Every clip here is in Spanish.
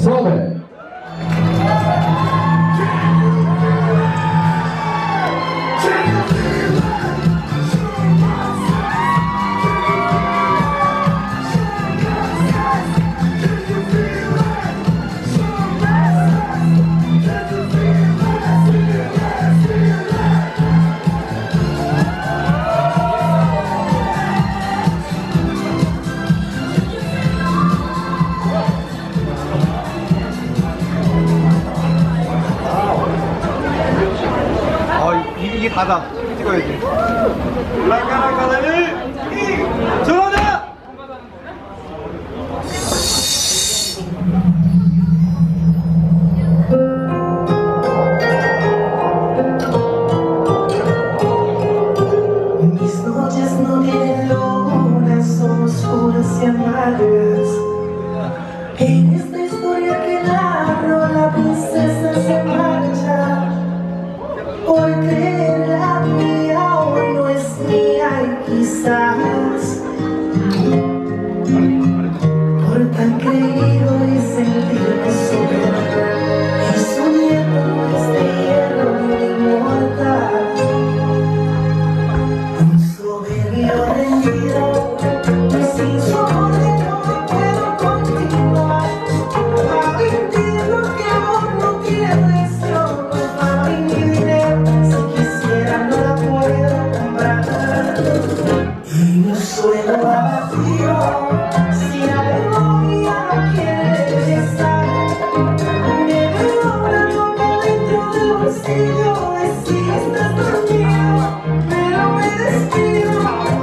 Sobre. 이게 다다. 찍어야지. 라카라카라니 전화다. Mis noches no tienen luna, son oscuras y amargas. En esta historia que narro, la princesa se marcha. Por creer la mía hoy no es mía y quizás por tan creído y sentirme soberbio y soñando este hierro de inmortal. Un soberbio rendido y sin su amor no puedo continuar. A vivir lo que amor no tiene precio, no fama y ni dinero. Si quisiera no la puedo comprar. Y mi suelo va vacío, si la memoria no quiere regresar. Me veo una nota dentro del bolsillo, de si estás dormido, pero me despido.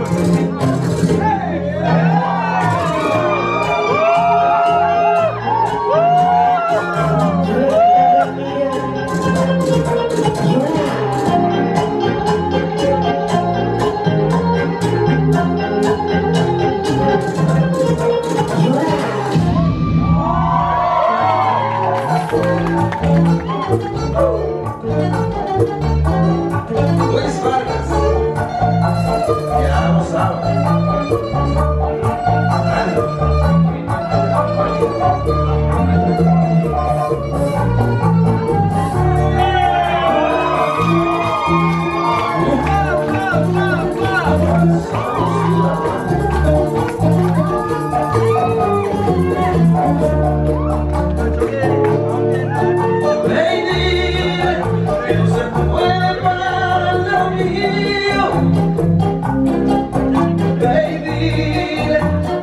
Luis Vargas, ya lo saben.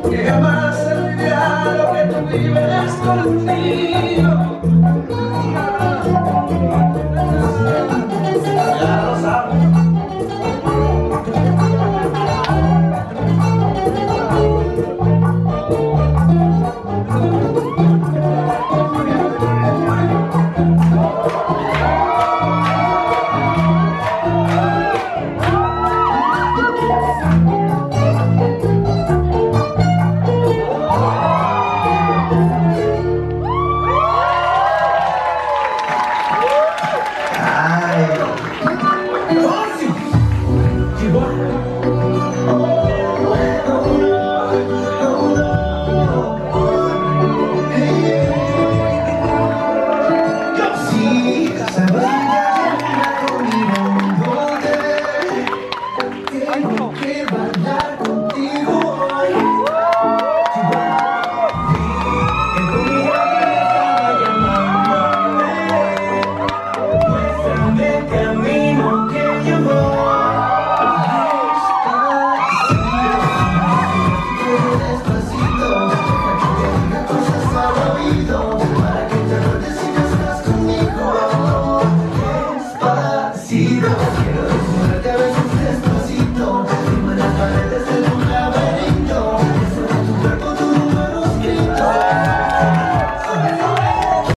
Jamás olvidar lo que tú vives conmigo.